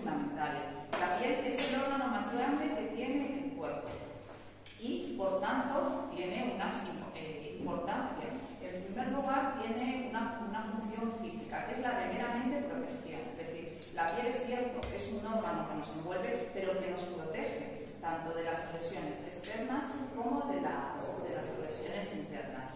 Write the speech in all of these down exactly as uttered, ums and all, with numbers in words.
fundamentales. La piel es el órgano más grande que tiene el cuerpo y, por tanto, tiene una eh, importancia. En primer lugar, tiene una, una función física, que es la de meramente protección. Es decir, la piel es cierto, es un órgano que nos envuelve, pero que nos protege tanto de las agresiones externas como de las, de las agresiones internas.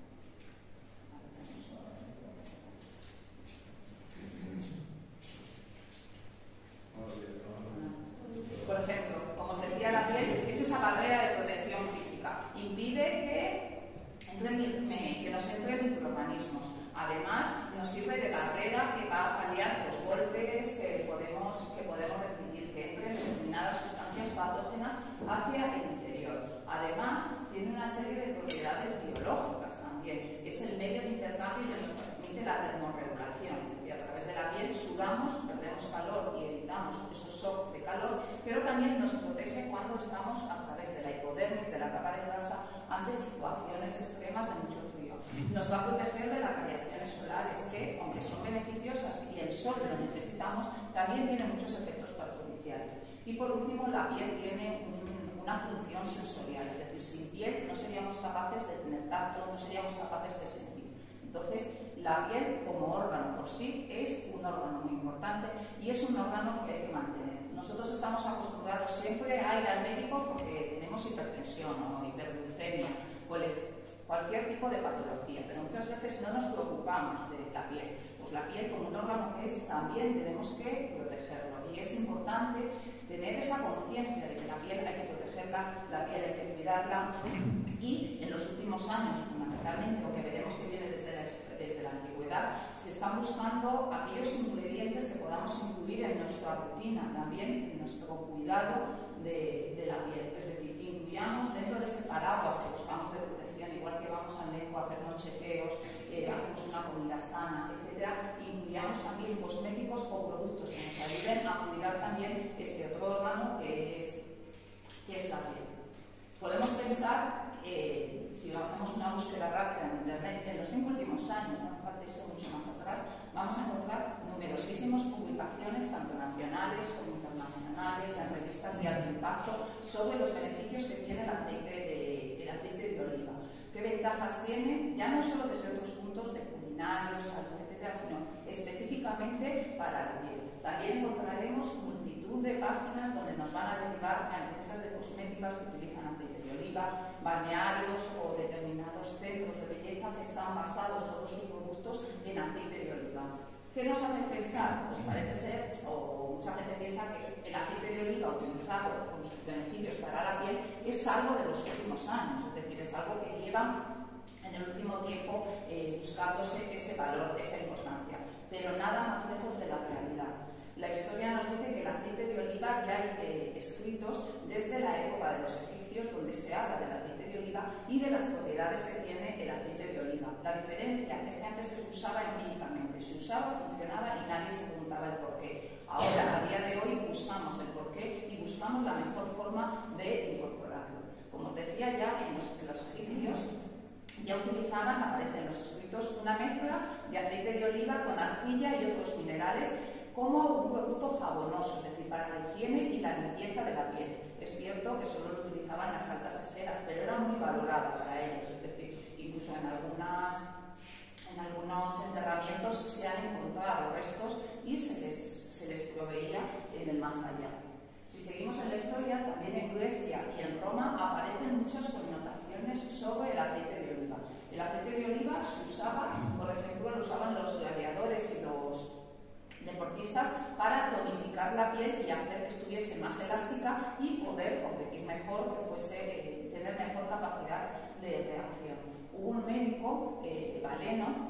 Por ejemplo, como os decía, la piel es esa barrera de protección física. Impide que, entre, que nos entren microorganismos. Además, nos sirve de barrera que va a paliar los golpes que podemos, que podemos recibir, que entren determinadas sustancias patógenas hacia el interior. Además, tiene una serie de propiedades biológicas también. Es el medio de intercambio que nos permite la termorregulación. Es decir, a través de la piel sudamos, perdemos calor y evitamos esos shocks de calor, pero también nos protege cuando estamos a través de la hipodermis, de la capa de grasa, ante situaciones extremas de mucho frío. Nos va a proteger de las radiaciones solares, que, aunque son beneficiosas y el sol lo necesitamos, también tiene muchos efectos perjudiciales. Y por último, la piel tiene un, una función sensorial, es decir, sin piel no seríamos capaces de tener tacto, no seríamos capaces de sentir. Entonces, la piel como órgano por sí es un órgano muy importante y es un órgano que hay que mantener. Nosotros estamos acostumbrados siempre a ir al médico porque tenemos hipertensión o hiperglucemia, cualquier tipo de patología, pero muchas veces no nos preocupamos de la piel. Pues la piel, como un órgano que es, también tenemos que protegerlo y es importante tener esa conciencia de que la piel hay que protegerla, la piel hay que cuidarla y en los últimos años, fundamentalmente, lo que veremos que viene desde la, desde la antigüedad, se están buscando aquellos ingredientes que podamos incluir en nuestra rutina, también en nuestro cuidado de, de la piel. Es decir, incluyamos dentro de ese paraguas que buscamos de protección, igual que vamos al médico a hacernos chequeos, eh, hacemos una comida sana, etcétera, incluyamos también cosméticos o productos que nos ayuden a cuidar también este otro órgano que es, que es la piel. Podemos pensar, eh, si hacemos una búsqueda rápida en Internet, en los cinco últimos años, no hace falta irse mucho más atrás, vamos a encontrar numerosísimas publicaciones, tanto nacionales como internacionales, en revistas de alto impacto, sobre los beneficios que tiene el aceite de, el aceite de oliva. ¿Qué ventajas tiene? Ya no solo desde otros puntos de culinarios, salud, etcétera, sino específicamente para la piel. También encontraremos multitud de páginas donde nos van a derivar a empresas de cosméticas que utilizan aceite de oliva, balnearios o determinados centros de belleza que están basados todos sus productos en aceite de oliva. ¿Qué nos hace pensar? Pues parece ser, o mucha gente piensa que el aceite de oliva utilizado con sus beneficios para la piel es algo de los últimos años, es decir, es algo que lleva en el último tiempo eh, buscándose ese valor, esa importancia, pero nada más lejos de la realidad. La historia nos dice que el aceite de oliva ya hay eh, escritos desde la época de los egipcios donde se habla del aceite de oliva y de las propiedades que tiene el aceite de oliva. La diferencia es que antes se usaba empíricamente, se usaba, funcionaba y nadie se preguntaba el porqué. Ahora, a día de hoy, buscamos el porqué y buscamos la mejor forma de incorporarlo. Como os decía ya, en los, en los egipcios ya utilizaban, aparece en los escritos, una mezcla de aceite de oliva con arcilla y otros minerales como un producto jabonoso, es decir, para la higiene y la limpieza de la piel. Es cierto que solo lo utilizaban las altas esferas, pero era muy valorado para ellos, es decir, incluso en algunas, en algunos enterramientos se han encontrado restos y se les, se les proveía en el más allá. Si seguimos en la historia, también en Grecia y en Roma aparecen muchas connotaciones sobre el aceite de oliva. El aceite de oliva se usaba, por ejemplo, lo usaban los gladiadores y los deportistas para tonificar la piel y hacer que estuviese más elástica y poder competir mejor, que fuese, eh, tener mejor capacidad de reacción. Hubo un médico eh, galeno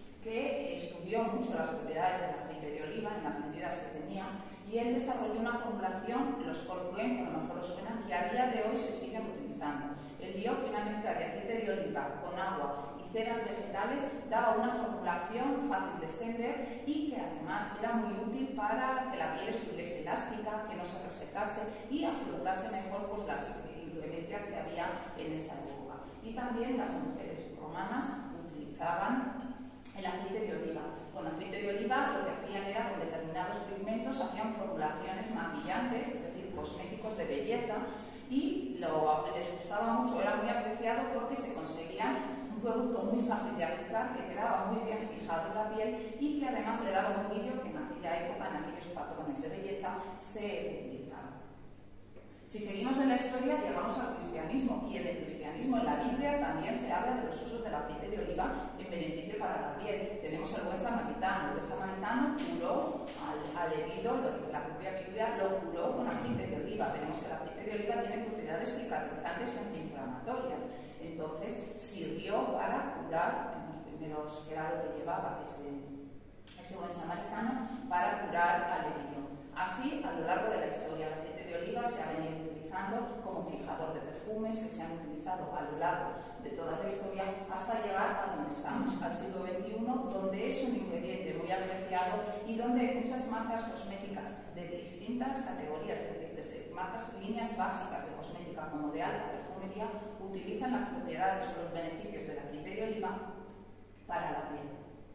que estudió mucho las propiedades del aceite de oliva en las medidas que tenía y él desarrolló una formulación, los Colquen, que a lo mejor os suenan, que a día de hoy se siguen utilizando. Él vio que una mezcla de aceite de oliva con agua y ceras vegetales daba una formulación fácil de extender y que además era muy útil para que la piel estuviese elástica, que no se resecase y afrontase mejor pues, las inclemencias que había en esa época. Y también las mujeres romanas utilizaban el aceite de oliva. Con aceite de oliva lo que hacían era con determinados pigmentos tratamientos hacían formulaciones maquillantes, es decir, cosméticos de belleza, y lo, les gustaba mucho, era muy apreciado porque se conseguía un producto muy fácil de aplicar, que quedaba muy bien fijado en la piel y que además le daba un brillo que en aquella época, en aquellos patrones de belleza, se utilizaba. Si seguimos en la historia, llegamos al cristianismo, y en el cristianismo, en la Biblia, también se habla de los usos del aceite de oliva en beneficio para la piel. Tenemos el buen samaritano. El buen samaritano curó al, al herido, lo dice la propia Biblia, lo curó con aceite de oliva. Tenemos que el aceite de oliva tiene propiedades cicatrizantes y antiinflamatorias. Entonces, sirvió para curar, en los primeros, que era lo que llevaba ese, ese buen samaritano, para curar al herido. Así, a lo largo de la historia, el aceite de oliva se ha venido utilizando como fijador de perfumes, que se han utilizado a lo largo de toda la historia hasta llegar a donde estamos, al siglo veintiuno, donde es un ingrediente muy apreciado y donde muchas marcas cosméticas de distintas categorías, es decir, desde marcas, líneas básicas de cosmética como de alta perfumería, utilizan las propiedades o los beneficios del aceite de oliva para la piel.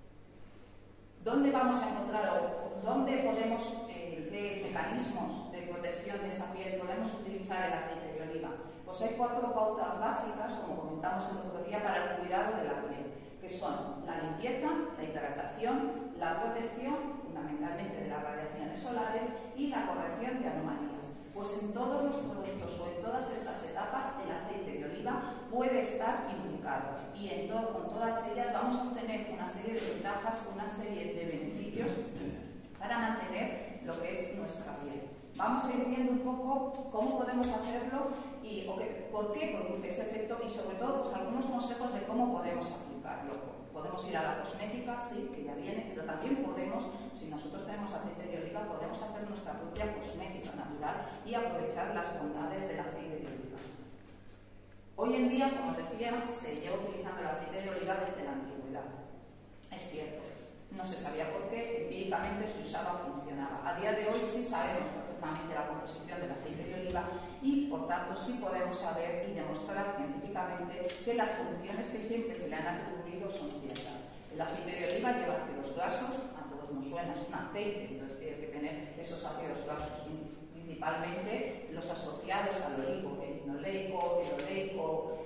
¿Dónde vamos a encontrar o dónde podemos, eh, qué mecanismos de protección de esa piel podemos utilizar el aceite de oliva? Pues hay cuatro pautas básicas, como comentamos el otro día, para el cuidado de la piel, que son la limpieza, la hidratación, la protección, fundamentalmente de las radiaciones solares, y la corrección de anomalías. Pues en todos los productos o en todas estas etapas el aceite de oliva puede estar implicado, y en todo, con todas ellas vamos a obtener una serie de ventajas, una serie de beneficios para mantener lo que es nuestra piel. Vamos a ir viendo un poco cómo podemos hacerlo y o que, por qué produce ese efecto, y sobre todo pues, algunos consejos de cómo podemos aplicarlo. Podemos ir a la cosmética, sí, que ya viene, pero también podemos, si nosotros tenemos aceite de oliva, podemos hacer nuestra propia cosmética natural y aprovechar las bondades del aceite de oliva. Hoy en día, como os decía, se lleva utilizando el aceite de oliva desde la antigüedad. Es cierto, no se sabía por qué, empíricamente se usaba, funcionaba. A día de hoy sí sabemos perfectamente la composición del aceite de oliva y, por tanto, sí podemos saber y demostrar científicamente que las funciones que siempre se le han atribuido son ciertas. El aceite de oliva lleva ácidos grasos, a todos nos suena, es un aceite, entonces tiene que tener esos ácidos grasos, principalmente los asociados al olivo, el linoleico, el oleico,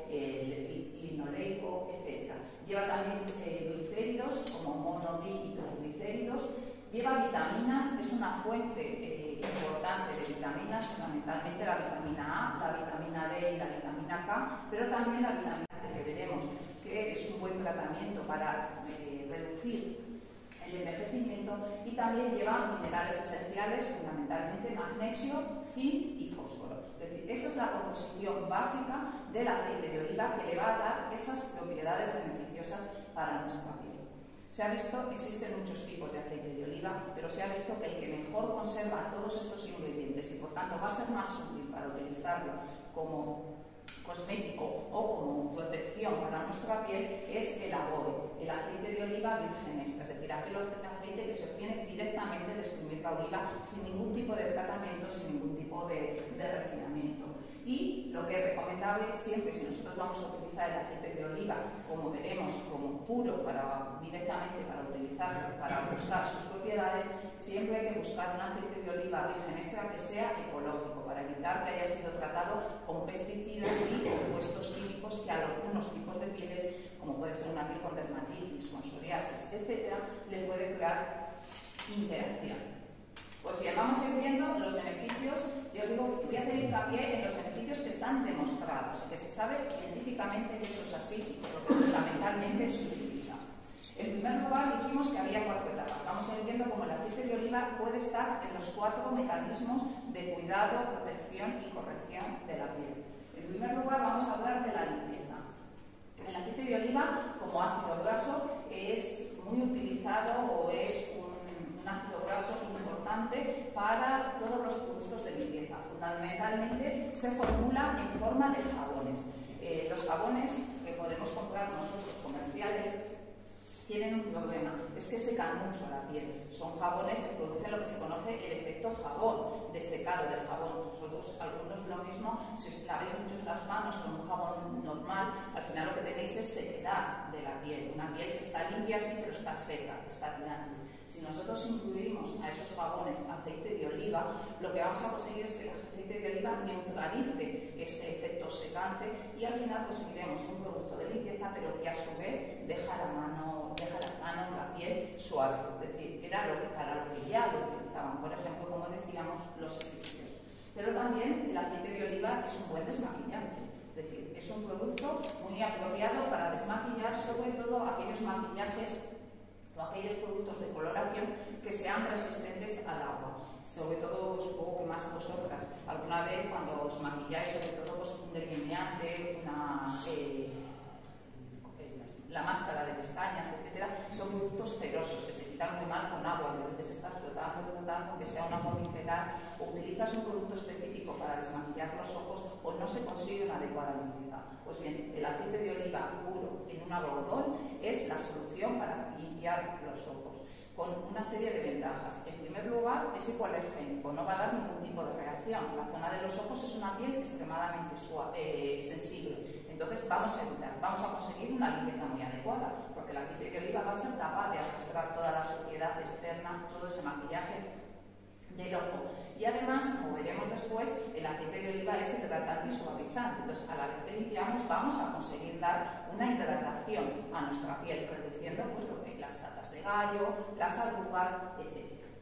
el linoleico, etcétera. Lleva también eh, glicéridos, como monobi y triglicéridos. Lleva vitaminas, es una fuente eh, importante de vitaminas, fundamentalmente la vitamina A, la vitamina D y la vitamina K, pero también la vitamina D, que veremos que es un buen tratamiento para eh, reducir el envejecimiento, y también lleva minerales esenciales, fundamentalmente magnesio, zinc y fósforo. Es decir, esa es la composición básica del aceite de oliva que le va a dar esas propiedades beneficiosas para nuestra piel. Se ha visto, existen muchos tipos de aceite de oliva, pero se ha visto que el que mejor conserva todos estos ingredientes y por tanto va a ser más útil para utilizarlo como cosmético o como protección para nuestra piel es el avoe, el aceite de oliva virgen extra, es decir, aquel aceite que se obtiene directamente de exprimir la oliva sin ningún tipo de tratamiento, sin ningún tipo de, de refinamiento. Y lo que es recomendable siempre, si nosotros vamos a utilizar el aceite de oliva, como veremos, como puro para, directamente para utilizarlo, para buscar sus propiedades, siempre hay que buscar un aceite de oliva virgen extra que sea ecológico, para evitar que haya sido tratado con pesticidas y compuestos químicos que a algunos tipos de pieles, como puede ser una piel con dermatitis, con psoriasis, etcétera, le puede crear interacción. Pues bien, vamos a ir viendo los beneficios. Yo os digo, voy a hacer hincapié en los beneficios que están demostrados, que se sabe científicamente que eso es así y por lo que fundamentalmente se utiliza. En primer lugar, dijimos que había cuatro etapas. Vamos a ir viendo cómo el aceite de oliva puede estar en los cuatro mecanismos de cuidado, protección y corrección de la piel. En primer lugar, vamos a hablar de la limpieza. El aceite de oliva, como ácido graso, es muy utilizado o es un un ácido graso importante para todos los productos de limpieza. Fundamentalmente se formula en forma de jabones. Eh, los jabones que podemos comprar nosotros comerciales tienen un problema, es que secan mucho la piel. Son jabones que producen lo que se conoce el efecto jabón, de secado del jabón. Nosotros, algunos lo mismo, si os lavéis mucho las manos con un jabón normal, al final lo que tenéis es sequedad de la piel, una piel que está limpia sí, pero está seca, está tirante. Si nosotros incluimos a esos jabones aceite de oliva, lo que vamos a conseguir es que el aceite de oliva neutralice ese efecto secante y al final conseguiremos un producto de limpieza, pero que a su vez deja la mano, deja la mano, la piel suave. Es decir, era lo que, para lo que ya lo utilizaban, por ejemplo, como decíamos, los egipcios. Pero también el aceite de oliva es un buen desmaquillante. Es decir, es un producto muy apropiado para desmaquillar, sobre todo aquellos maquillajes o aquellos productos de coloración que sean resistentes al agua. Sobre todo, supongo que más vosotras, alguna vez cuando os maquilláis, sobre todo pues, un delineante, una, eh, la máscara de pestañas, etcétera, son productos cerosos que se quitan muy mal con agua, y a veces estás flotando, flotando, aunque sea un agua micelar, o utilizas un producto específico para desmaquillar los ojos o no se consigue una adecuada limpieza. Pues bien, el aceite de oliva puro en un algodón es la solución para limpiar los ojos, con una serie de ventajas. En primer lugar, es hipoalergénico, no va a dar ningún tipo de reacción. La zona de los ojos es una piel extremadamente suave, eh, sensible. Entonces vamos a evitar, vamos a conseguir una limpieza muy adecuada, porque el aceite de oliva va a ser capaz de arrastrar toda la suciedad externa, todo ese maquillaje del ojo. Y además, como veremos después, el aceite de oliva es hidratante y suavizante. Entonces, a la vez que limpiamos, vamos a conseguir dar una hidratación a nuestra piel, reduciendo pues, lo que, las catas de gallo, las arrugas, etcétera.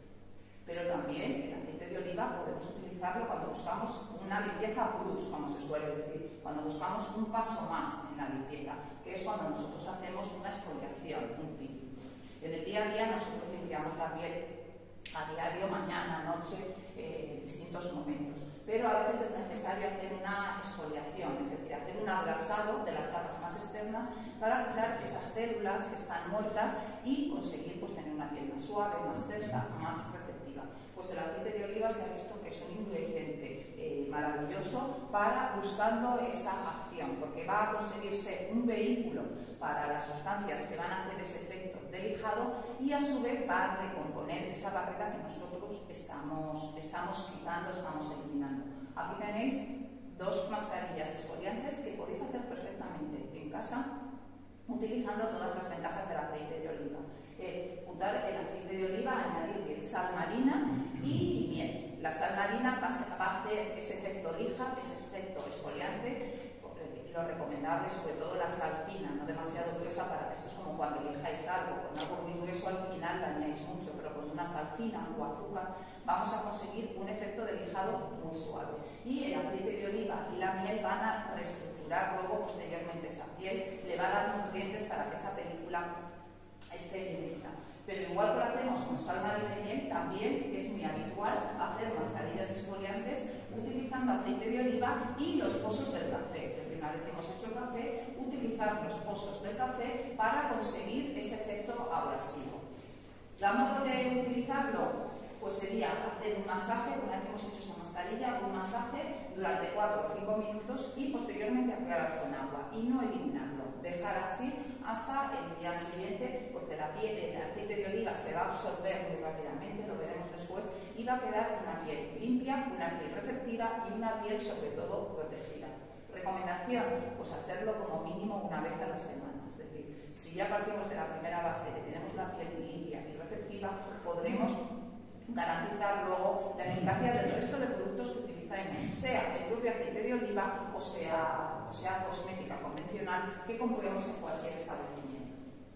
Pero también el aceite de oliva podemos utilizarlo cuando buscamos una limpieza plus, como se suele decir, cuando buscamos un paso más en la limpieza, que es cuando nosotros hacemos una exfoliación, un peeling. En el día a día nosotros limpiamos la piel a diario, mañana, noche, eh, en distintos momentos. Pero a veces es necesario hacer una exfoliación, es decir, hacer un abrasado de las capas más externas para quitar esas células que están muertas y conseguir pues, tener una piel más suave, más tersa, más receptiva. Pues el aceite de oliva se ha visto que es un ingrediente eh, maravilloso para buscando esa acción, porque va a conseguirse un vehículo para las sustancias que van a hacer ese efecto de lijado y a su vez va a recomponer esa barrera que nosotros estamos, estamos quitando, estamos eliminando. Aquí tenéis dos mascarillas exfoliantes que podéis hacer perfectamente en casa utilizando todas las ventajas del aceite de oliva. Es untar el aceite de oliva, añadirle sal marina y miel. La sal marina va a hacer ese efecto lija, ese efecto exfoliante. Lo recomendable, sobre todo la sal fina, no demasiado gruesa, para que esto es como cuando lijáis algo, con algo muy grueso al final dañáis mucho, pero con una sal fina o azúcar vamos a conseguir un efecto de lijado muy suave. Y el aceite de oliva y la miel van a reestructurar luego posteriormente esa piel, le va a dar nutrientes para que esa película esté bien hecha. Pero igual que lo hacemos con sal marina y miel, también es muy habitual hacer mascarillas exfoliantes utilizando aceite de oliva y los pozos del café. Es decir, una vez que hemos hecho el café, utilizar los pozos del café para conseguir ese efecto abrasivo. La modo de utilizarlo pues sería hacer un masaje, una vez que hemos hecho esa mascarilla, un masaje durante cuatro o cinco minutos y posteriormente aclarar con agua y no eliminarlo, dejar así hasta el día siguiente, porque la piel, el aceite de oliva se va a absorber muy rápidamente, lo veremos después, y va a quedar una piel limpia, una piel receptiva y una piel sobre todo protegida. Recomendación, pues hacerlo como mínimo una vez a la semana, es decir, si ya partimos de la primera base que tenemos la piel limpia y receptiva, podremos garantizar luego la eficacia del resto de productos que utilizamos, sea el propio aceite de oliva o sea, o sea cosmética convencional que compremos en cualquier establecimiento.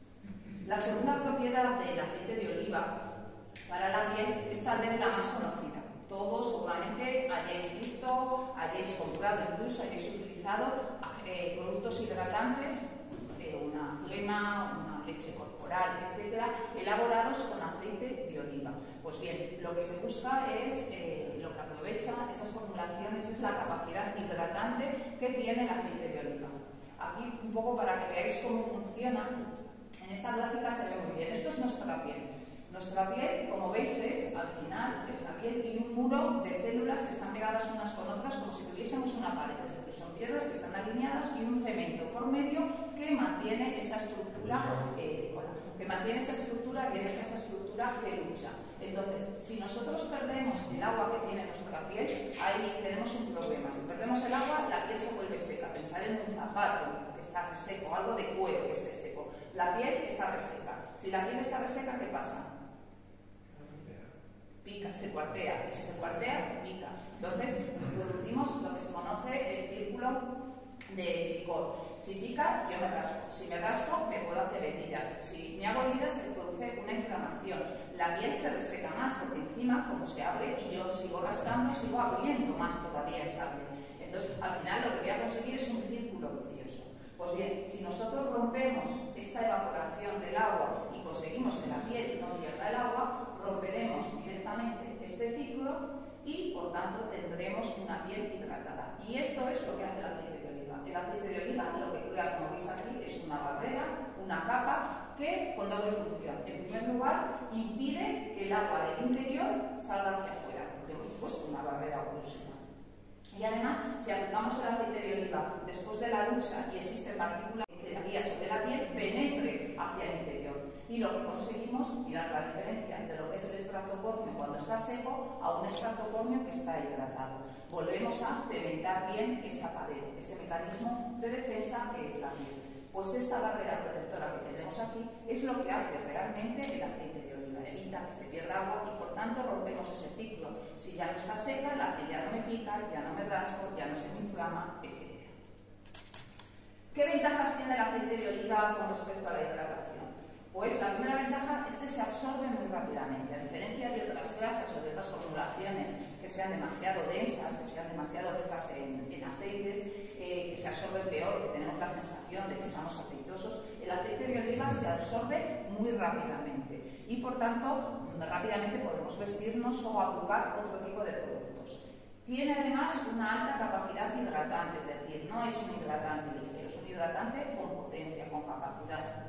La segunda propiedad del aceite de oliva para la piel es tal vez la más conocida. Todos seguramente hayáis visto, hayáis comprado, incluso hayáis utilizado eh, productos hidratantes, eh, una crema, una leche corporal, etcétera, elaborados con aceite de oliva. Pues bien, lo que se busca es, eh, lo que aprovecha esas formulaciones es la capacidad hidratante que tiene el aceite de oliva. Aquí un poco para que veáis cómo funciona, en esta gráfica se ve muy bien. Esto es nuestra piel. Nuestra piel, como veis, es al final es la piel y un muro de células que están pegadas unas con otras como si tuviésemos una pared. Es decir, son piedras que están alineadas y un cemento por medio que mantiene esa estructura, eh, bueno, que mantiene esa estructura, bien hecha esa estructura que lucha. Entonces, si nosotros perdemos el agua que tiene nuestra piel, ahí tenemos un problema. Si perdemos el agua, la piel se vuelve seca. Pensar en un zapato que está reseco, algo de cuero que esté seco. La piel está reseca. Si la piel está reseca, ¿qué pasa? pica, se cuartea, y si se cuartea, pica. Entonces, producimos lo que se conoce el círculo de picor. Si pica, yo me rasco. Si me rasco, me puedo hacer heridas. Si me hago heridas, se produce una inflamación. La piel se reseca más porque encima, como se abre y yo sigo rascando, sigo abriendo más todavía esa piel. Entonces, al final lo que voy a conseguir es un círculo vicioso. Pues bien, si nosotros rompemos esta evaporación del agua y conseguimos que la piel no pierda el agua, romperemos directamente este ciclo y, por tanto, tendremos una piel hidratada. Y esto es lo que hace el aceite de oliva. El aceite de oliva, lo que crea, como veis aquí, es una barrera, una capa, que con doble función. En primer lugar, impide que el agua del interior salga hacia afuera, porque hemos puesto una barrera oclusiva. Y además, si aplicamos el aceite de oliva después de la ducha y existen partículas que quedaría sobre la piel, penetre hacia el interior. Y lo que conseguimos, mirad la diferencia entre lo que es el extracto córneo cuando está seco a un extracto córneo que está hidratado. Volvemos a cementar bien esa pared, ese mecanismo de defensa que es la piel. Pues esta barrera protectora que tenemos aquí es lo que hace realmente el aceite de oliva. Evita que se pierda agua y por tanto rompemos ese ciclo. Si ya no está seca, la piel ya no me pica, ya no me rasco, ya no se me inflama, etcétera. ¿Qué ventajas tiene el aceite de oliva con respecto a la hidratación? Pues la primera ventaja es que se absorbe muy rápidamente, a diferencia de otras grasas o de otras formulaciones que sean demasiado densas, que sean demasiado ricas en, en aceites, eh, que se absorben peor, que tenemos la sensación de que estamos aceitosos. El aceite de oliva se absorbe muy rápidamente y, por tanto, rápidamente podemos vestirnos o aplicar otro tipo de productos. Tiene además una alta capacidad hidratante, es decir, no es un hidratante ligero, es un hidratante con potencia, con capacidad.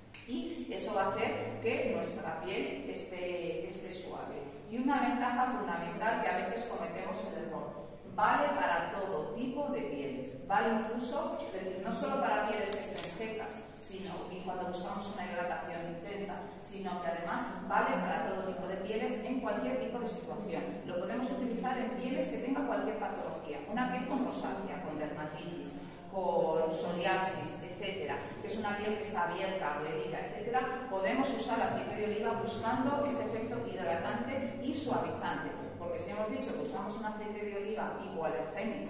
Y eso va a hacer que nuestra piel esté, esté suave. Y una ventaja fundamental que a veces cometemos el error: vale para todo tipo de pieles, vale incluso, es decir, no solo para pieles que estén secas, sino, y cuando buscamos una hidratación intensa, sino que además vale para todo tipo de pieles en cualquier tipo de situación. Lo podemos utilizar en pieles que tengan cualquier patología, una piel con rosácea, con dermatitis, con psoriasis, etcétera, que es una piel que está abierta, agredida, etcétera. Podemos usar aceite de oliva buscando ese efecto hidratante y suavizante, porque si hemos dicho que usamos un aceite de oliva hipoalergénico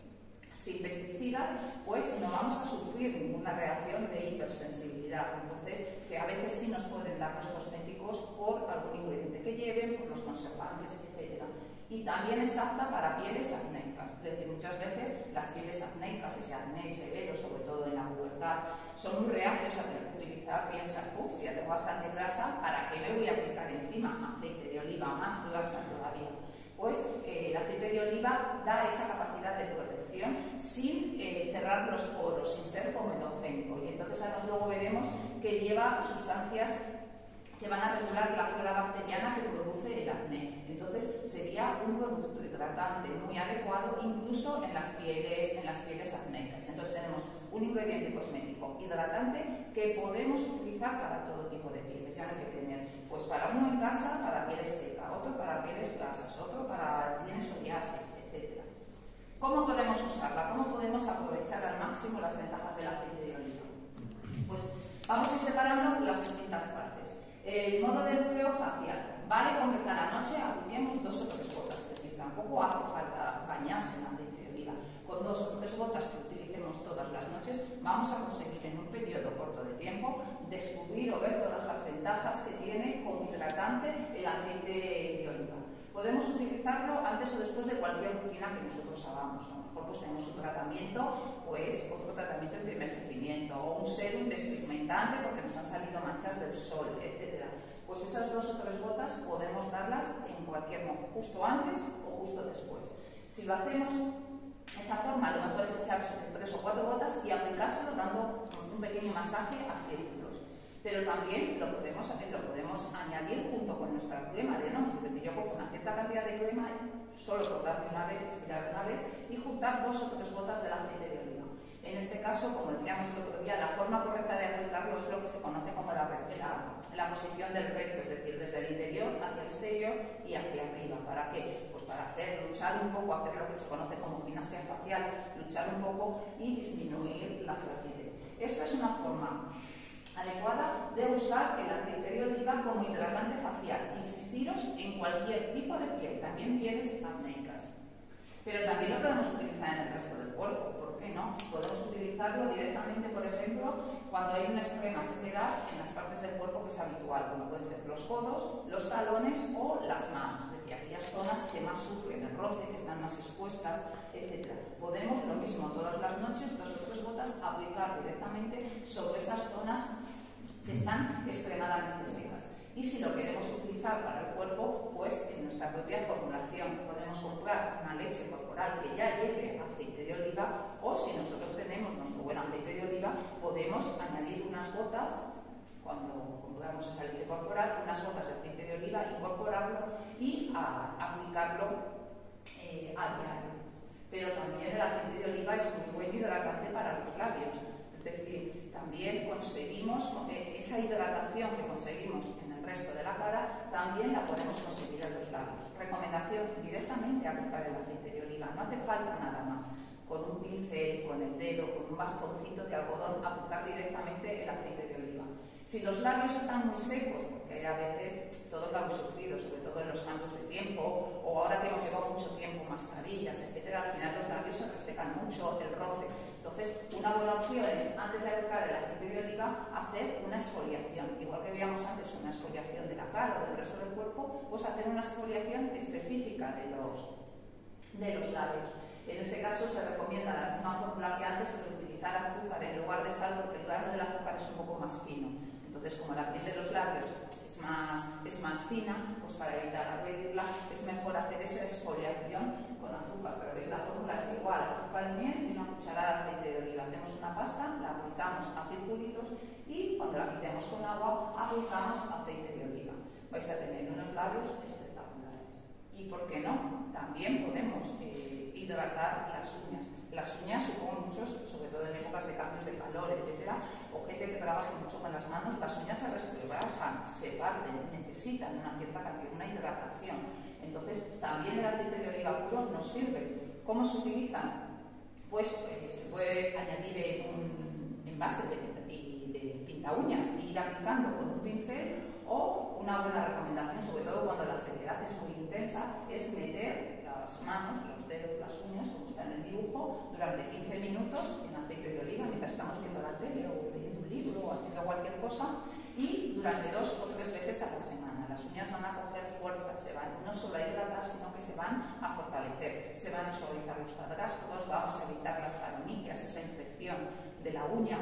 sin pesticidas, pues no vamos a sufrir ninguna reacción de hipersensibilidad. Entonces, que a veces sí nos pueden dar los cosméticos por algún ingrediente que lleven, por los conservantes, etcétera. Y también es apta para pieles acnéicas. Es decir, muchas veces las pieles acnéicas, ese acné severo, sobre todo en la pubertad, son muy reacios a tener que utilizar, piensan, uff, si ya tengo bastante grasa, ¿para qué me voy a aplicar encima aceite de oliva, más grasa todavía? Pues eh, el aceite de oliva da esa capacidad de protección sin eh, cerrar los poros, sin ser comedogénico. Y entonces además luego veremos que lleva sustancias que van a regular la flora bacteriana que produce el acné. Entonces sería un producto hidratante muy adecuado incluso en las pieles, en las pieles acnéicas. Entonces tenemos un ingrediente cosmético hidratante que podemos utilizar para todo tipo de pieles. Ya no hay que tener, pues para uno en casa, para pieles seca, otro para pieles grasas, otro para tiene psoriasis, etcétera. ¿Cómo podemos usarla? ¿Cómo podemos aprovechar al máximo las ventajas del aceite de oliva? Pues vamos a ir separando las distintas partes. El modo de empleo facial. Vale con que cada noche apliquemos dos o tres gotas, es decir, tampoco hace falta bañarse en aceite de oliva. Con dos o tres gotas que utilicemos todas las noches, vamos a conseguir en un periodo corto de tiempo descubrir o ver todas las ventajas que tiene como hidratante el aceite de oliva. Podemos utilizarlo antes o después de cualquier rutina que nosotros hagamos. A lo mejor pues tenemos un tratamiento, pues otro tratamiento de envejecimiento o un serum despigmentante porque nos han salido manchas del sol, etcétera. Pues esas dos o tres gotas podemos darlas en cualquier momento, justo antes o justo después. Si lo hacemos de esa forma, lo mejor es echarse tres o cuatro gotas y aplicárselo dando un pequeño masaje a círculos. Pero también lo podemos, lo podemos añadir junto con nuestra crema de noche. Es decir, yo cojo una cierta cantidad de crema, solo por darle una vez, estirar una vez y juntar dos o tres gotas del aceite de oliva. En este caso, como decíamos el otro día, la forma correcta de aplicarlo es lo que se conoce como la, la, la posición del rezo, es decir, desde el interior hacia el exterior y hacia arriba. ¿Para qué? Pues para hacer, luchar un poco, hacer lo que se conoce como gimnasia facial, luchar un poco y disminuir la flacidez. Esta es una forma adecuada de usar el aceite de oliva como hidratante facial. Insistiros en cualquier tipo de piel, también pieles acnéicas. Pero también lo podemos utilizar en el resto del cuerpo, ¿por qué no? Podemos utilizarlo directamente, por ejemplo, cuando hay una extrema sequedad en las partes del cuerpo que es habitual, como pueden ser los codos, los talones o las manos, es decir, aquellas zonas que más sufren el roce, que están más expuestas, etcétera. Podemos, lo mismo, todas las noches, dos o tres gotas, aplicar directamente sobre esas zonas que están extremadamente secas. Y si lo queremos utilizar para el cuerpo, pues en nuestra propia formulación podemos comprar una leche corporal que ya lleve aceite de oliva, o si nosotros tenemos nuestro buen aceite de oliva, podemos añadir unas gotas, cuando compramos esa leche corporal, unas gotas de aceite de oliva, incorporarlo y a, aplicarlo eh, a diario. Pero también el aceite de oliva es muy buen hidratante para los labios. Es decir, también conseguimos, eh, esa hidratación que conseguimos en el resto de la cara, también la podemos conseguir en los labios. Recomendación, directamente aplicar el aceite de oliva, no hace falta nada más. Con un pincel, con el dedo, con un bastoncito de algodón, aplicar directamente el aceite de oliva. Si los labios están muy secos, porque a veces todos lo hemos sufrido, sobre todo en los cambios de tiempo, o ahora que hemos llevado mucho tiempo mascarillas, etcétera, al final los labios se resecan mucho, el roce. Entonces, una buena opción es, antes de aplicar el aceite de oliva, hacer una exfoliación. Igual que veíamos antes una exfoliación de la cara o del resto del cuerpo, pues hacer una exfoliación específica de los, de los labios. En este caso se recomienda la misma fórmula que antes, de utilizar azúcar en lugar de sal, porque el grano del azúcar es un poco más fino. Entonces, como la piel de los labios es más, es más fina, pues para evitar agredirla es mejor hacer esa exfoliación con azúcar. Pero veis, la fórmula es igual: azúcar al miel y una cucharada de aceite de oliva. Hacemos una pasta, la aplicamos a circulitos y cuando la quitemos con agua aplicamos aceite de oliva. Vais a tener unos labios espectaculares. Y por qué no, también podemos eh, hidratar las uñas. Las uñas, supongo muchos, sobre todo en épocas de cambios de calor, etcétera, o gente que trabaja mucho con las manos, las uñas se resquebrajan, se parten, necesitan una cierta cantidad, una hidratación. Entonces, también el aceite de oliva puro nos sirve. ¿Cómo se utilizan? Pues eh, se puede añadir en un envase de, de, de pinta uñas e ir aplicando con un pincel, o una buena recomendación, sobre todo cuando la sequedad es muy intensa, es meter las manos, los dedos, las uñas, como está en el dibujo, durante quince minutos en aceite de oliva mientras estamos viendo la tele o leyendo un libro o haciendo cualquier cosa, y durante dos o tres veces a la semana. Las uñas van a coger fuerza, se van no solo a hidratar, sino que se van a fortalecer, se van a suavizar los padrastros, vamos a evitar las paroniquias, esa infección de la uña,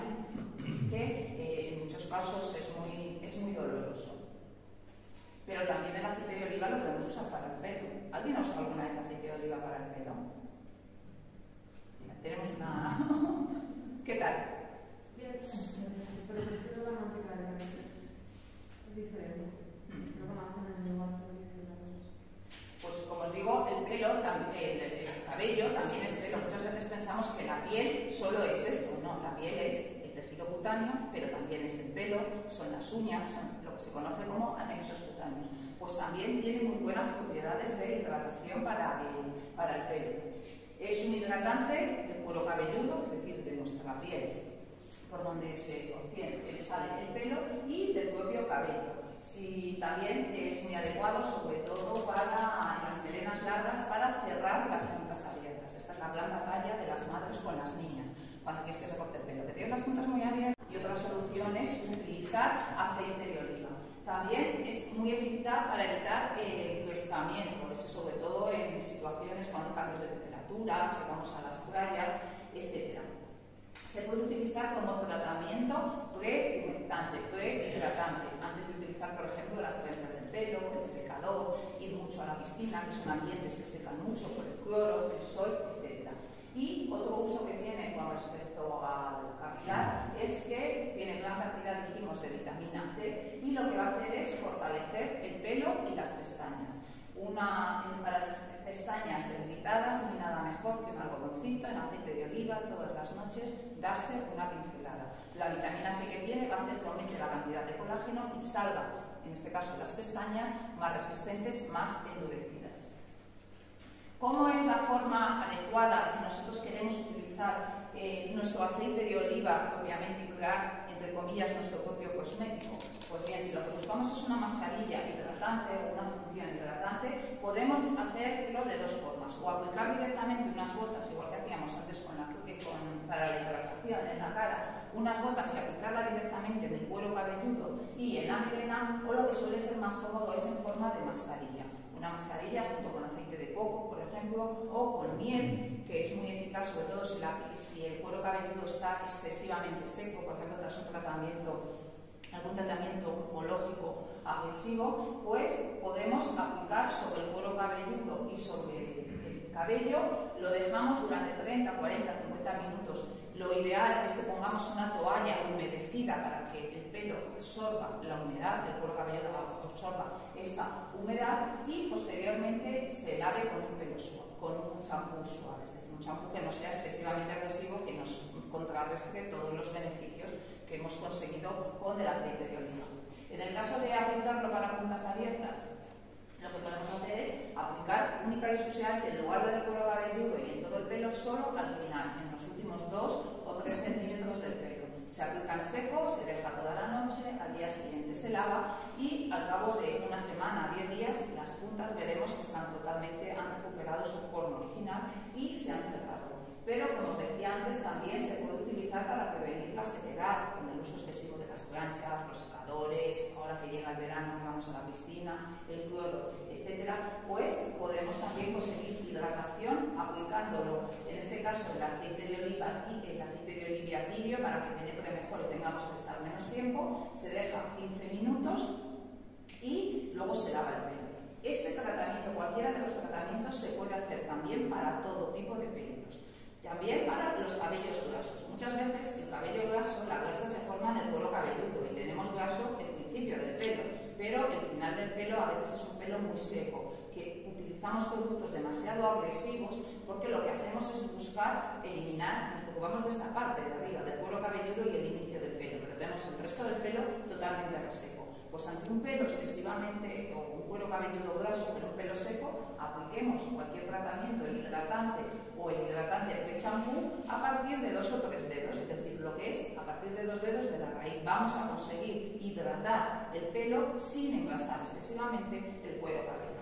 que eh, en muchos casos es muy, es muy doloroso. Pero también el aceite de oliva lo podemos usar para el pelo. ¿Alguien usa alguna vez aceite de oliva para el pelo? Mira, tenemos una... ¿Qué tal? Bien, pero prefiero la manteca de cabello. Es diferente. Creo que la hacen en el lugar de la luz. Pues como os digo, el pelo, el, el cabello también es pelo. Muchas veces pensamos que la piel solo es esto. No, la piel es el tejido cutáneo, pero también es el pelo, son las uñas, son lo que se conoce como anexos cutáneos. Pues también tiene muy buenas propiedades de hidratación para el, para el pelo. Es un hidratante del cuero cabelludo, es decir, de nuestra piel, por donde se obtiene, sale el pelo, y del propio cabello. Sí, también es muy adecuado, sobre todo para las melenas largas, para cerrar las puntas abiertas. Esta es la gran batalla de las madres con las niñas, cuando quieres que se corte el pelo, que tienes las puntas muy abiertas. Y otra solución es utilizar aceite de oliva. También es muy eficaz para evitar el entuescamiento, sobre todo en situaciones cuando cambios de temperatura, si vamos a las playas, etcétera. Se puede utilizar como tratamiento pre-humectante, pre-hidratante, antes de utilizar, por ejemplo, las planchas del pelo, el secador, ir mucho a la piscina, que son ambientes que secan mucho por el cloro, el sol, etcétera. Y otro uso que tiene con respecto al capilar es que tiene gran cantidad, dijimos, de vitamina C, y lo que va a hacer es fortalecer el pelo y las pestañas. Una, para las pestañas debilitadas, no hay nada mejor que un algodoncito en aceite de oliva todas las noches, darse una pincelada. La vitamina C que tiene va a hacer que aumente la cantidad de colágeno y salga, en este caso, las pestañas más resistentes, más endurecidas. ¿Cómo es la forma adecuada si nosotros queremos utilizar eh, nuestro aceite de oliva, obviamente, y crear, entre comillas, nuestro propio cosmético. Pues bien, si lo que buscamos es una mascarilla hidratante o una función hidratante, podemos hacerlo de dos formas, o aplicar directamente unas gotas, igual que hacíamos antes con la, con, para la hidratación en la cara, unas gotas y aplicarla directamente en el cuero cabelludo y en la melena, o lo que suele ser más cómodo es en forma de mascarilla. Una mascarilla junto con aceite de coco, por ejemplo, o con miel, que es muy eficaz, sobre todo si, la, si el cuero cabelludo está excesivamente seco, por ejemplo, tras un tratamiento, algún tratamiento oncológico agresivo, pues podemos aplicar sobre el cuero cabelludo y sobre el cabello, lo dejamos durante treinta, cuarenta, cincuenta minutos. Lo ideal es que pongamos una toalla humedecida para que el pelo absorba la humedad, el cuero cabelludo absorba esa humedad y posteriormente se lave con un pelo suave, con un champú suave, es decir, un champú que no sea excesivamente agresivo, que nos contrarreste todos los beneficios que hemos conseguido con el aceite de oliva. En el caso de aplicarlo para puntas abiertas, lo que podemos hacer es aplicar única y exclusivamente en lugar del cuero cabelludo y en todo el pelo solo al final, en los últimos dos o tres centímetros del pelo. Se aplica en seco, se deja toda la noche, al día siguiente se lava y al cabo de una semana, diez días, las puntas veremos que están totalmente, han recuperado su forma original y se han cerrado. Pero, como os decía antes, también se puede utilizar para prevenir la sequedad con el uso excesivo de las planchas, los secadores, ahora que llega el verano que vamos a la piscina, el cloro, etcétera, pues podemos también conseguir hidratación aplicándolo, en este caso el aceite de oliva y el aceite de oliva tibio para que penetre mejor y tengamos que estar menos tiempo, se deja quince minutos y luego se lava el pelo. Este tratamiento, cualquiera de los tratamientos, se puede hacer también para todo tipo de pelos. También para los cabellos grasos. Muchas veces el cabello graso, la grasa se forma en el cuero cabelludo y tenemos graso el principio del pelo, pero el final del pelo a veces es un pelo muy seco, que utilizamos productos demasiado agresivos porque lo que hacemos es buscar eliminar, nos preocupamos de esta parte de arriba del cuero cabelludo y el inicio del pelo, pero tenemos el resto del pelo totalmente reseco. Pues ante un pelo excesivamente, o un cuero cabelludo graso, pero un pelo seco, apliquemos cualquier tratamiento, el hidratante o el hidratante pre-champú a partir de dos o tres dedos, es decir, lo que es a partir de dos dedos de la raíz. Vamos a conseguir hidratar el pelo sin engrasar excesivamente el cuero cabelludo.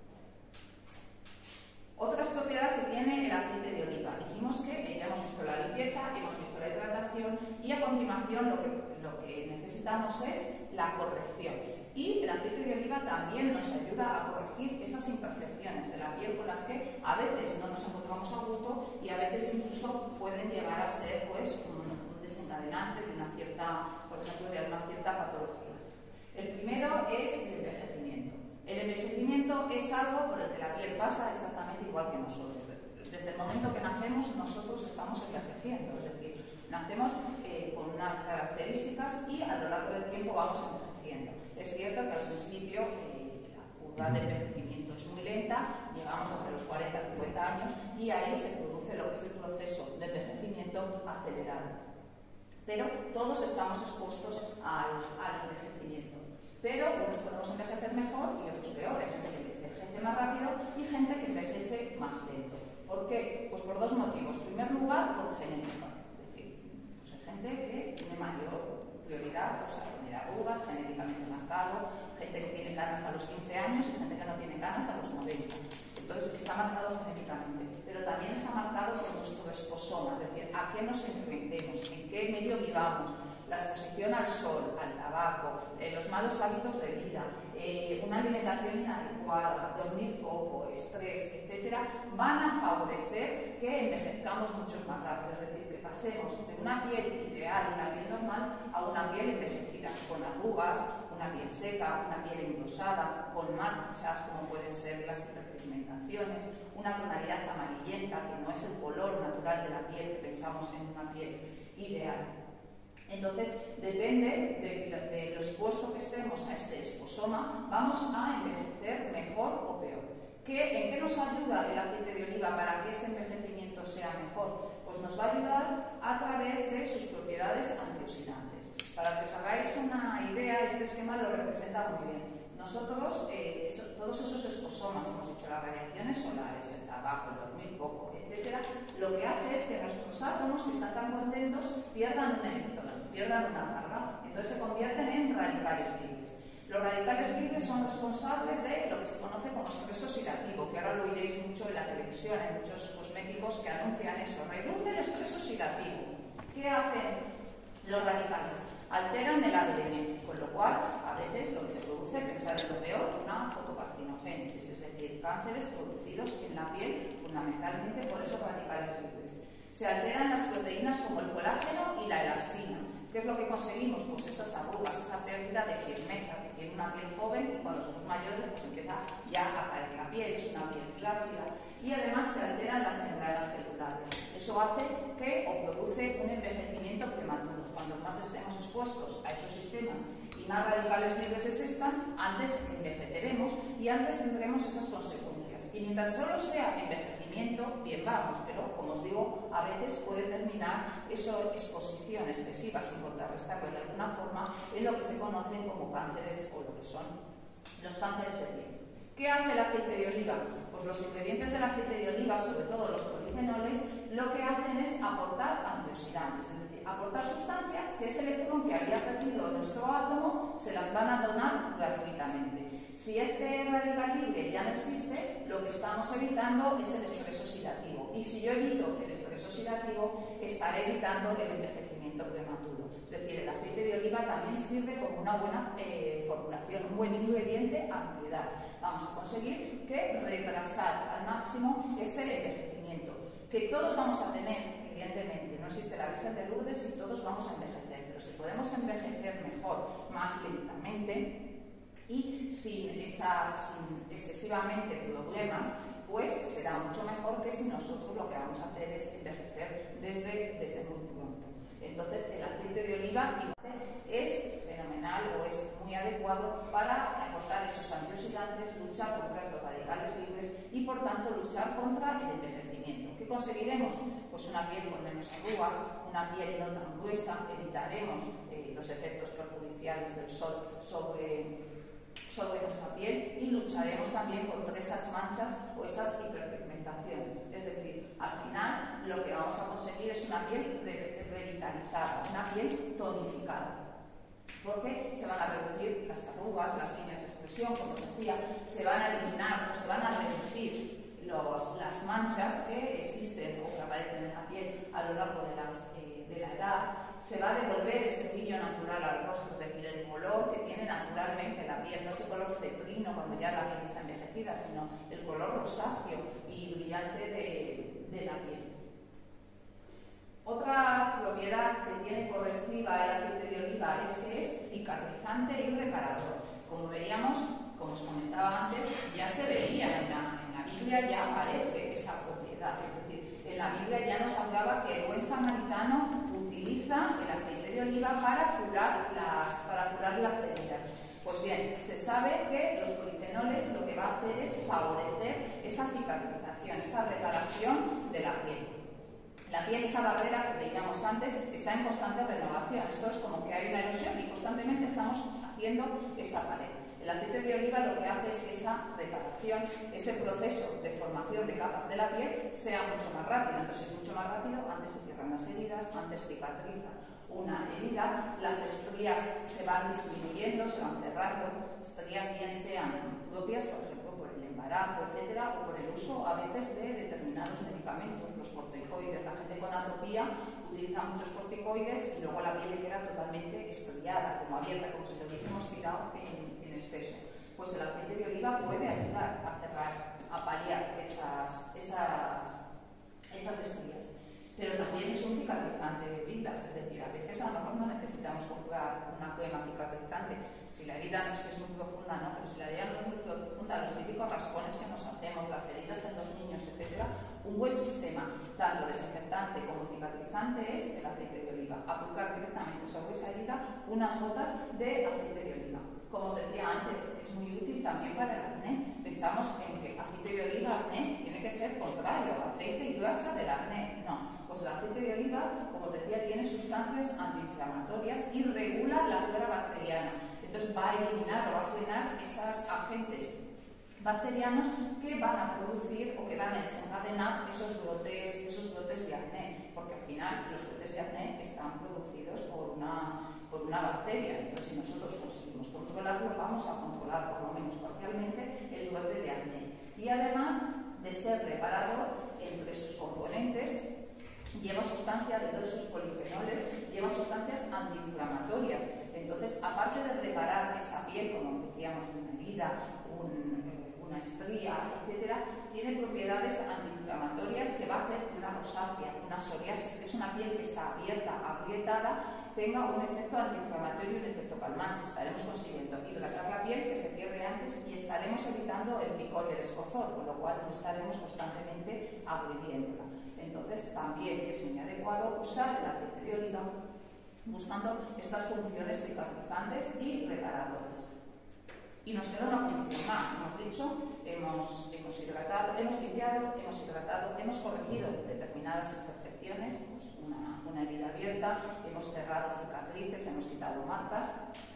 Otras propiedades que tiene el aceite de oliva. Dijimos que ya hemos visto la limpieza, hemos visto la hidratación y a continuación lo que, lo que necesitamos es la corrección. Y el aceite de oliva también nos ayuda a corregir esas imperfecciones de la piel con las que a veces no nos encontramos a gusto y a veces incluso pueden llegar a ser pues, un, un desencadenante de una cierta, por ejemplo, de una cierta patología. El primero es el envejecimiento. El envejecimiento es algo por el que la piel pasa exactamente igual que nosotros. Desde el momento que nacemos, nosotros estamos envejeciendo, es decir, nacemos eh, con unas características y a lo largo del tiempo vamos envejeciendo. Es cierto que al principio eh, la curva de envejecimiento es muy lenta, llegamos hasta los cuarenta a cincuenta años y ahí se produce lo que es el proceso de envejecimiento acelerado. Pero todos estamos expuestos al, al envejecimiento. Pero unos podemos envejecer mejor y otros peor. Hay gente que envejece más rápido y gente que envejece más lento. ¿Por qué? Pues por dos motivos. En primer lugar, por genética. Es decir, pues hay gente que tiene mayor prioridad, o sea, tiene arrugas, genéticamente marcado, gente que tiene canas a los quince años y gente que no tiene canas a los noventa. Entonces, está marcado genéticamente, pero también está marcado por nuestro esposoma, es decir, a qué nos enfrentemos, en qué medio vivamos, la exposición al sol, al tabaco, eh, los malos hábitos de vida, eh, una alimentación inadecuada, dormir poco, estrés, etcétera, van a favorecer que envejezcamos mucho más rápido, es decir, que pasemos de una piel ideal, una piel normal, a una piel envejecida, con arrugas, una piel seca, una piel engrosada, con manchas como pueden ser las hiperpigmentaciones, una tonalidad amarillenta que no es el color natural de la piel que pensamos en una piel ideal. Entonces, depende de, de lo expuesto que estemos a este esposoma, vamos a envejecer mejor o peor. ¿Qué, ¿En qué nos ayuda el aceite de oliva para que ese envejecimiento sea mejor? Pues nos va a ayudar a través de sus propiedades antioxidantes. Para que os hagáis una idea, este esquema lo representa muy bien. Nosotros, eh, eso, todos esos esposomas, hemos dicho, las radiaciones solares, el tabaco, el dormir poco, etcétera, lo que hace es que nuestros átomos, que están tan contentos, pierdan un electrón. pierdan una carga. Entonces se convierten en radicales libres. Los radicales libres son responsables de lo que se conoce como estrés oxidativo, que ahora lo oiréis mucho en la televisión, hay muchos cosméticos que anuncian eso. Reduce el estrés oxidativo. ¿Qué hacen los radicales? Alteran el A D N, con lo cual a veces lo que se produce, pensar en lo peor, una fotocarcinogénesis, es decir, cánceres producidos en la piel fundamentalmente por esos radicales libres. Se alteran las proteínas como el colágeno y la elastina. ¿Qué es lo que conseguimos? Pues esas arrugas, esa pérdida de firmeza que tiene una piel joven y cuando somos mayores pues empieza ya a caer la piel, es una piel flácida y además se alteran las membranas celulares. Eso hace que o produce un envejecimiento prematuro. Cuando más estemos expuestos a esos sistemas y más radicales libres existan, antes envejeceremos y antes tendremos esas consecuencias. Y mientras solo sea envejecimiento, bien vamos, pero como os digo, a veces puede terminar esa exposición excesiva, sin contrarrestarlo de alguna forma, en lo que se conocen como cánceres o lo que son los cánceres de piel. ¿Qué hace el aceite de oliva? Pues los ingredientes del aceite de oliva, sobre todo los polifenoles, lo que hacen es aportar antioxidantes, es decir, aportar sustancias que ese electrón que había perdido nuestro átomo se las van a donar gratuitamente. Si este radical libre ya no existe, lo que estamos evitando es el estrés oxidativo. Y si yo evito el estrés oxidativo, estaré evitando el envejecimiento prematuro. Es decir, el aceite de oliva también sirve como una buena eh, formulación, un buen ingrediente antiedad. Vamos a conseguir que retrasar al máximo ese envejecimiento. Que todos vamos a tener, evidentemente, no existe la Virgen de Lourdes y todos vamos a envejecer, pero si podemos envejecer mejor, más lentamente y sin, esa, sin excesivamente problemas, pues será mucho mejor que si nosotros lo que vamos a hacer es envejecer desde, desde muy pronto. Entonces, el aceite de oliva es fenomenal o es muy adecuado para aportar esos antioxidantes, luchar contra estos radicales libres y, por tanto, luchar contra el envejecimiento. ¿Qué conseguiremos? Pues una piel con menos arrugas, una piel no tan gruesa, evitaremos eh, los efectos perjudiciales del sol sobre, sobre nuestra piel y lucharemos también contra esas manchas o esas hiperpigmentaciones. Es decir, al final lo que vamos a conseguir es una piel re revitalizada, una piel tonificada. Porque se van a reducir las arrugas, las líneas de expresión, como os decía, se van a eliminar o se van a reducir los, las manchas que existen o que aparecen en la piel a lo largo de, las, eh, de la edad, se va a devolver ese brillo natural al rostro, es decir, el color que tiene naturalmente la piel, no ese color cetrino cuando ya la piel está envejecida, sino el color rosáceo y brillante de, de la piel. Otra propiedad que tiene correctiva el aceite de oliva es que es cicatrizante y reparador. Como veíamos, como os comentaba antes, ya se veía en la, en la Biblia, ya aparece esa propiedad. Es decir, en la Biblia ya nos hablaba que el buen samaritano utiliza el aceite de oliva para curar las, para curar las heridas. Pues bien, se sabe que los polifenoles lo que va a hacer es favorecer esa cicatrización, esa reparación de la piel. La piel, esa barrera que veíamos antes, está en constante renovación. Esto es como que hay una erosión y constantemente estamos haciendo esa pared. El aceite de oliva lo que hace es que esa reparación, ese proceso de formación de capas de la piel sea mucho más rápido. Entonces es mucho más rápido, antes se cierran las heridas, antes cicatriza una herida, las estrías se van disminuyendo, se van cerrando, estrías bien sean propias, por ejemplo, por el embarazo, etcétera, o por el uso a veces de determinados medicamentos, los corticoides. La gente con atopía utiliza muchos corticoides y luego la piel le queda totalmente estriada, como abierta, como si lo hubiésemos tirado en, en exceso. Pues el aceite de oliva puede ayudar a cerrar, a paliar esas, esas, esas estrías. Pero también es un cicatrizante de heridas, es decir, a veces a lo mejor no necesitamos comprar una crema cicatrizante. Si la herida no es muy profunda, no, pero si la herida no es muy profunda, los típicos raspones que nos hacemos, las heridas en los niños, etcétera, un buen sistema, tanto desinfectante como cicatrizante, es el aceite de oliva. Aplicar directamente sobre esa herida unas gotas de aceite de oliva. Como os decía antes, es muy útil también para el acné. Pensamos en que aceite de oliva, acné, tiene que ser contrario, aceite y grasa del acné. No, pues el aceite de oliva, como os decía, tiene sustancias antiinflamatorias y regula la flora bacteriana. Entonces va a eliminar o va a frenar esos agentes bacterianos que van a producir o que van a desencadenar frenar esos brotes, esos brotes de acné, porque al final los brotes de acné están producidos por una, por una bacteria. Entonces, si nosotros conseguimos controlarlo, vamos a controlar por lo menos parcialmente el brote de acné. Y además de ser reparador, entre sus componentes lleva sustancia de todos sus polifenoles, lleva sustancias antiinflamatorias. Entonces, aparte de reparar esa piel, como decíamos, de una herida, un, una estría, etcétera, tiene propiedades antiinflamatorias que va a hacer que una rosácea, una psoriasis, que es una piel que está abierta, aprietada, tenga un efecto antiinflamatorio y un efecto calmante. Estaremos consiguiendo hidratar la piel, que se cierre antes, y estaremos evitando el picor y el escozor, con lo cual no estaremos constantemente agrediéndola. Entonces, también es muy adecuado usar el aceite de oliva buscando estas funciones cicatrizantes y reparadoras. Y nos queda una función más. Hemos dicho, hemos, hemos hidratado, hemos limpiado, hemos hidratado, hemos corregido determinadas imperfecciones, pues una, una herida abierta, hemos cerrado cicatrices, hemos quitado marcas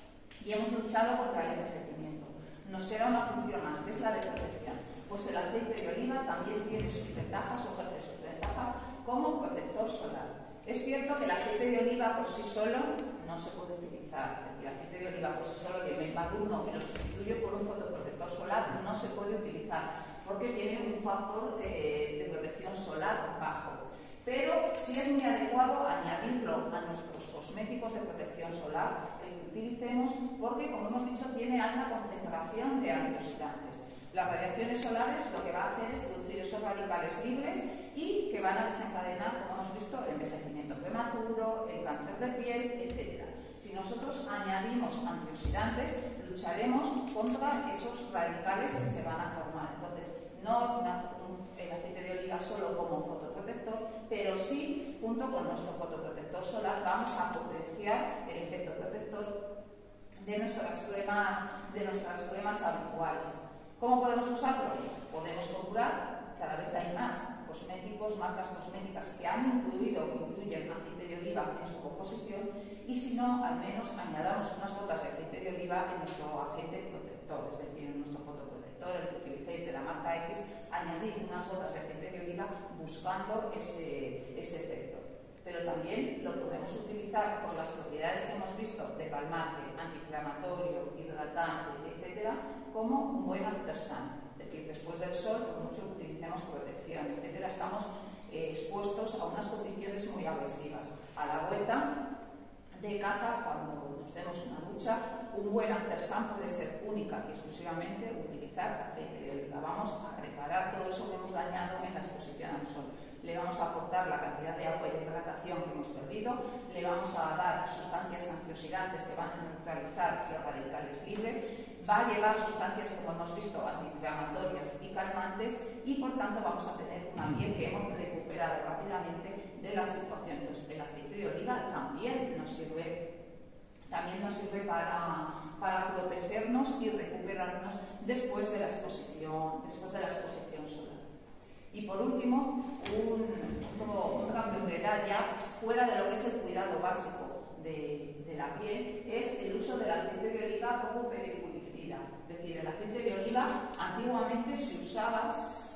y hemos luchado contra el envejecimiento. Nos queda una función más, que es la de protección. Pues el aceite de oliva también tiene sus ventajas, o ejerce sus ventajas como protector solar. Es cierto que el aceite de oliva por sí solo no se puede utilizar. Es decir, el aceite de oliva por sí solo, que me maduro y lo sustituyo por un fotoprotector solar, no se puede utilizar porque tiene un factor de, de protección solar bajo. Pero sí es muy adecuado añadirlo a nuestros cosméticos de protección solar, el que utilicemos, porque, como hemos dicho, tiene alta concentración de antioxidantes. Las radiaciones solares lo que va a hacer es producir esos radicales libres y que van a desencadenar, como hemos visto, el envejecimiento prematuro, el cáncer de piel, etcétera. Si nosotros añadimos antioxidantes, lucharemos contra esos radicales que se van a formar. Entonces, no una, un, el aceite de oliva solo como fotoprotector, pero sí, junto con nuestro fotoprotector solar, vamos a potenciar el efecto protector de nuestras cremas, de nuestras cremas habituales. ¿Cómo podemos usarlo? Podemos comprar, cada vez hay más cosméticos, marcas cosméticas que han incluido, que incluyen aceite de oliva en su composición, y si no, al menos añadamos unas gotas de aceite de oliva en nuestro agente protector, es decir, en nuestro fotoprotector, el que utilicéis de la marca X, añadir unas gotas de aceite de oliva buscando ese, ese efecto. Pero también lo podemos utilizar por las propiedades que hemos visto de calmante, antiinflamatorio, hidratante, etcétera, como un buen after sun. Es decir, después del sol, por mucho que utilicemos protección, etcétera, estamos eh, expuestos a unas condiciones muy agresivas. A la vuelta de casa, cuando nos demos una ducha, un buen after sun puede ser única y exclusivamente utilizar aceite de oliva. Vamos a reparar todo eso que hemos dañado en la exposición al sol. Le vamos a aportar la cantidad de agua y de hidratación que hemos perdido, le vamos a dar sustancias antioxidantes que van a neutralizar los radicales libres, va a llevar sustancias, como hemos visto, antiinflamatorias y calmantes, y por tanto vamos a tener una piel que hemos recuperado rápidamente de la situación. Entonces, el aceite de oliva también nos sirve También nos sirve para, para protegernos y recuperarnos después de la exposición, después de la exposición solar. Y por último, un, un, un cambio de edad ya fuera de lo que es el cuidado básico de, de la piel es el uso del aceite de oliva como pediculicida. Es decir, el aceite de oliva antiguamente se usaba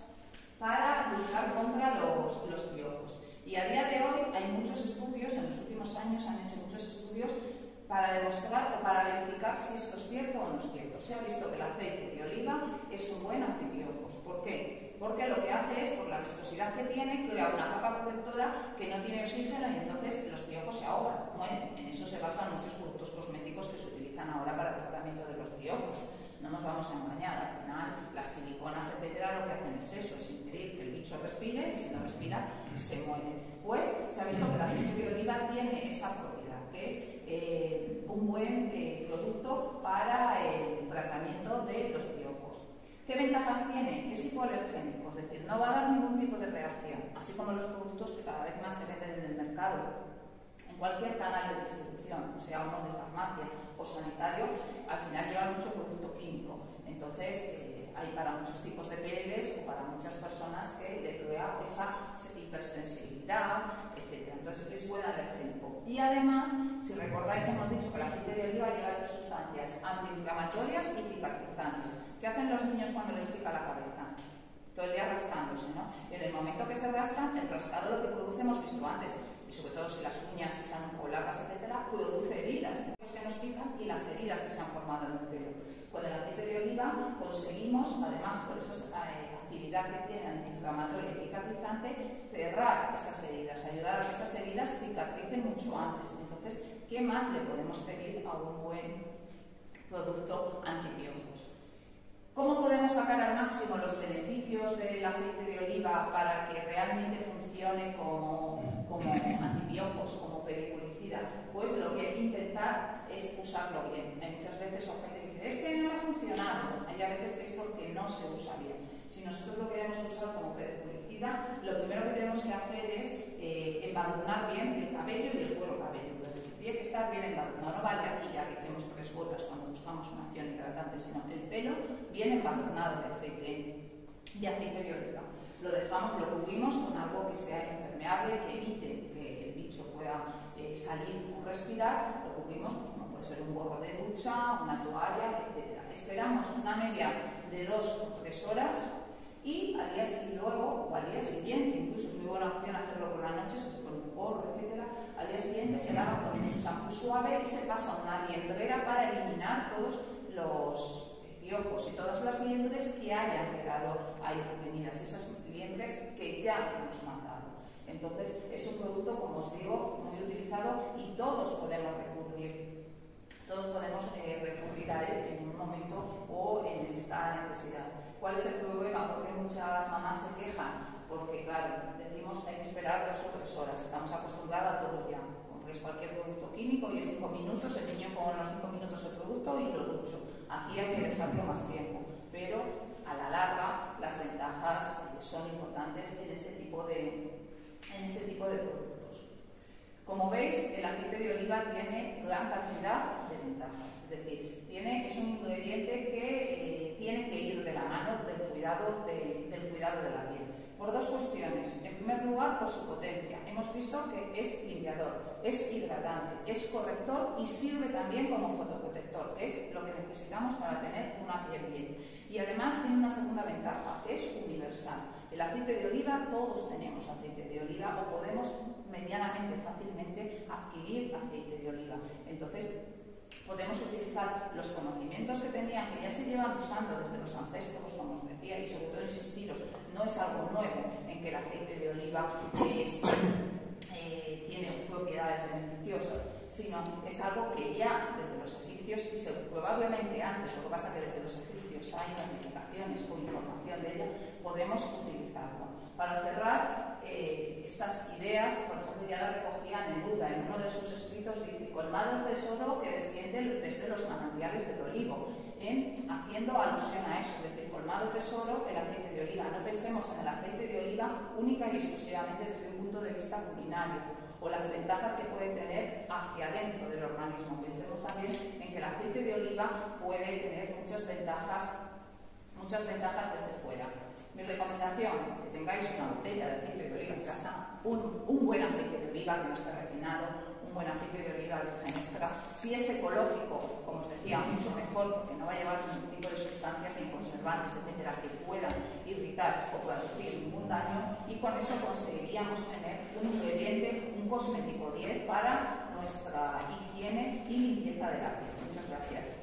para luchar contra los, los piojos. Y a día de hoy hay muchos estudios, en los últimos años han hecho muchos estudios para demostrar o para verificar si esto es cierto o no es cierto. Se ha visto que el aceite de oliva es un buen antipiojos. ¿Por qué? Porque lo que hace es, por la viscosidad que tiene, crea una capa protectora que no tiene oxígeno y entonces los piojos se ahogan. Bueno, en eso se basan muchos productos cosméticos que se utilizan ahora para el tratamiento de los piojos. No nos vamos a engañar, al final las siliconas, etcétera, lo que hacen es eso, es impedir que el bicho respire y si no respira, se muere. Pues se ha visto que el aceite de oliva tiene esa propiedad, que es eh, un buen eh, producto para el tratamiento de los piojos. ¿Qué ventajas tiene? Que es hipoalergénico, es decir, no va a dar ningún tipo de reacción, así como los productos que cada vez más se venden en el mercado. En cualquier canal de distribución, sea uno de farmacia o sanitario, al final lleva mucho producto químico. Entonces, eh, hay para muchos tipos de pieles o para muchas personas que le crea esa hipersensibilidad, etcétera. Entonces, es buen alergénico. Y además, si recordáis, hemos dicho que el aceite de oliva lleva sustancias antiinflamatorias y cicatrizantes. ¿Qué hacen los niños cuando les pica la cabeza? todo el día rascándose, ¿no? Y en el momento que se rascan, el rascado lo que produce hemos visto antes, y sobre todo si las uñas están un poco largas, etcétera, produce heridas que nos pican y las heridas que se han formado en el pelo. Con el aceite de oliva conseguimos, además por esa eh, actividad que tiene antiinflamatoria y cicatrizante, cerrar esas heridas, ayudar a que esas heridas cicatricen mucho antes. Entonces, ¿qué más le podemos pedir a un buen producto antipiojos? ¿Cómo podemos sacar al máximo los beneficios del aceite de oliva para que realmente funcione como, como antipiojos, como pediculicida? Pues lo que hay que intentar es usarlo bien. Hay muchas veces o gente que dice, es que no me ha funcionado. Hay a veces que es porque no se usa bien. Si nosotros lo queremos usar como pediculicida, lo primero que tenemos que hacer es eh, embadurnar bien el cabello y el cuero cabelludo. Tiene que estar bien embadurnado. No vale aquí ya que echemos tres gotas cuando buscamos una acción hidratante, sino el pelo bien embadurnado de aceite, de aceite de oliva. Lo dejamos, lo cubrimos con algo que sea impermeable, que evite que el bicho pueda eh, salir o respirar. Lo cubrimos, pues, como puede ser un gorro de ducha, una toalla, etcétera. Esperamos una media de dos o tres horas y al día y luego, o al día siguiente, incluso es muy buena opción hacerlo por la noche, se pone un gorro, etcétera. Al día siguiente se lava con un champú suave y se pasa una liendrera para eliminar todos los piojos y todas las liendres que hayan quedado ahí retenidas, esas liendres que ya hemos matado. Entonces, es un producto, como os digo, muy utilizado y todos podemos recurrir, todos podemos eh, recurrir a él en un momento o en esta necesidad. ¿Cuál es el problema? Porque muchas mamás se quejan, porque claro, decimos hay que esperar dos o tres horas, estamos acostumbrados a todo ya. Compréis cualquier producto químico y es cinco minutos, el niño con los cinco minutos el producto y lo ducho. Aquí hay que dejarlo más tiempo, pero a la larga las ventajas son importantes en este tipo de, en este tipo de productos. Como veis, el aceite de oliva tiene gran cantidad de ventajas, es decir, tiene, es un ingrediente que eh, tiene que ir de la mano del cuidado de, del cuidado de la piel. Por dos cuestiones. En primer lugar, por su potencia. Hemos visto que es limpiador, es hidratante, es corrector y sirve también como fotoprotector, que es lo que necesitamos para tener una piel bien. Y además tiene una segunda ventaja, que es universal. El aceite de oliva, todos tenemos aceite de oliva o podemos medianamente fácilmente adquirir aceite de oliva. Entonces, podemos utilizar los conocimientos que tenían, que ya se llevan usando desde los ancestros, como os decía, y sobre todo insistiros, no es algo nuevo en que el aceite de oliva es, eh, tiene propiedades beneficiosas, sino es algo que ya desde los egipcios, y se, probablemente antes, lo que pasa es que desde los egipcios hay notificaciones o información de ella, podemos utilizarlo. Para cerrar, eh, estas ideas, por ejemplo, ya las recogía Neruda en uno de sus escritos, dice, colmado el tesoro que desciende desde los manantiales del olivo, en, haciendo alusión a eso, es decir, colmado tesoro el aceite de oliva. No pensemos en el aceite de oliva única y exclusivamente desde un punto de vista culinario, o las ventajas que puede tener hacia adentro del organismo. Pensemos también en que el aceite de oliva puede tener muchas ventajas, muchas ventajas desde fuera. Mi recomendación, que tengáis una botella de aceite de oliva en casa, un, un buen aceite de oliva que no esté refinado, un buen aceite de oliva virgen extra. Si es ecológico, como os decía, mucho mejor, porque no va a llevar ningún tipo de sustancias ni conservantes, etcétera, que puedan irritar o producir ningún daño, y con eso conseguiríamos tener un ingrediente, un cosmético diez para nuestra higiene y limpieza de la piel. Muchas gracias.